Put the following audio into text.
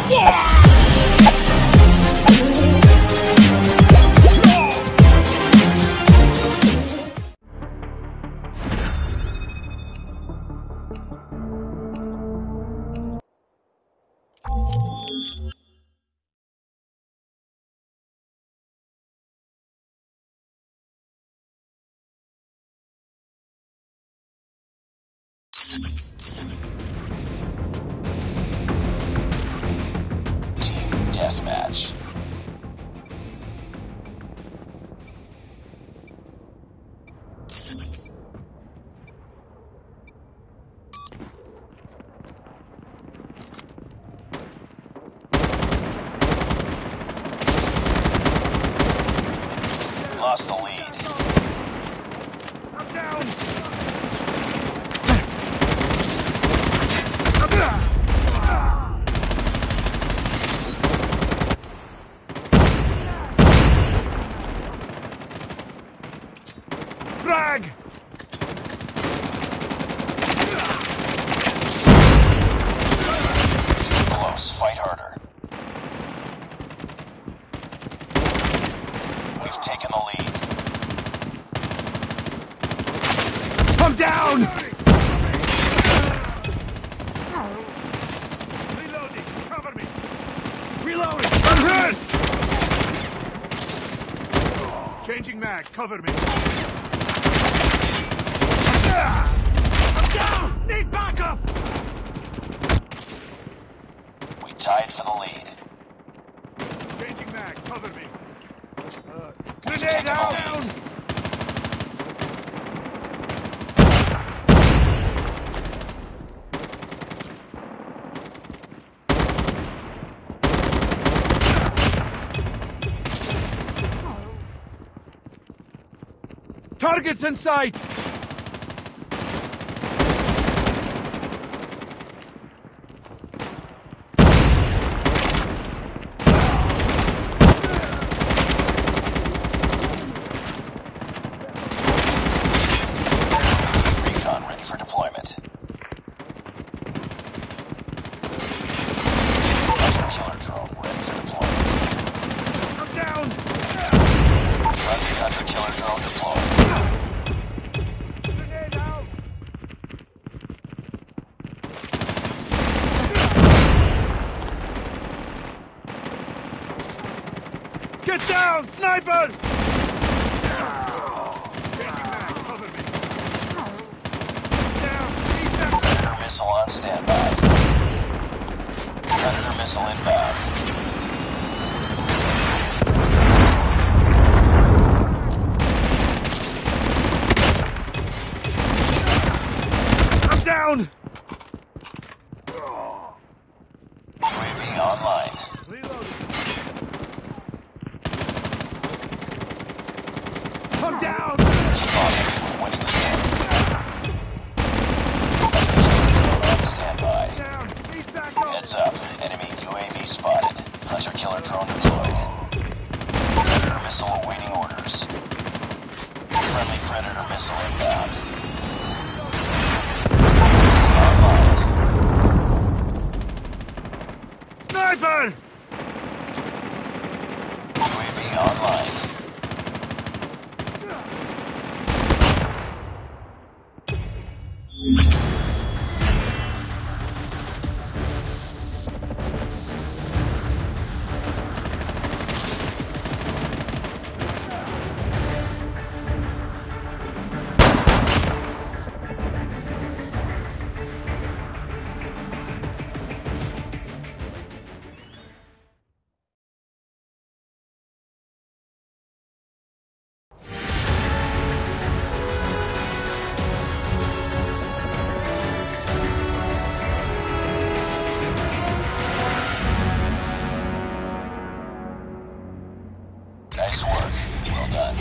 Team Deathmatch. Lost the lead. I'm down! Frag! It's too close. Fight harder. We've taken the lead. I'm down! Reloading! Cover me! Reloading! I'm hurt! Changing mag, cover me! I'm down! Need backup! We tied for the lead. Changing mag, cover me! We've Grenade taken the down! lead. Targets in sight! Recon ready for deployment. Killer drone ready for deployment. I'm down! Friendly hunter killer drone deployed. Grenade out! Get down! Sniper! Changing mag, cover me. Down! Need that. Predator missile on standby. Predator missile inbound. I'm down! UAV online. Reloading. I'm down! Keep on it. We're winning this game. Hunter killer drone on standby. Down! Need backup! Heads up. Enemy UAV spotted. Hunter killer drone deployed. Predator missile awaiting orders. Friendly Predator missile inbound. Online. Sniper! UAV online. Nice work. Well done.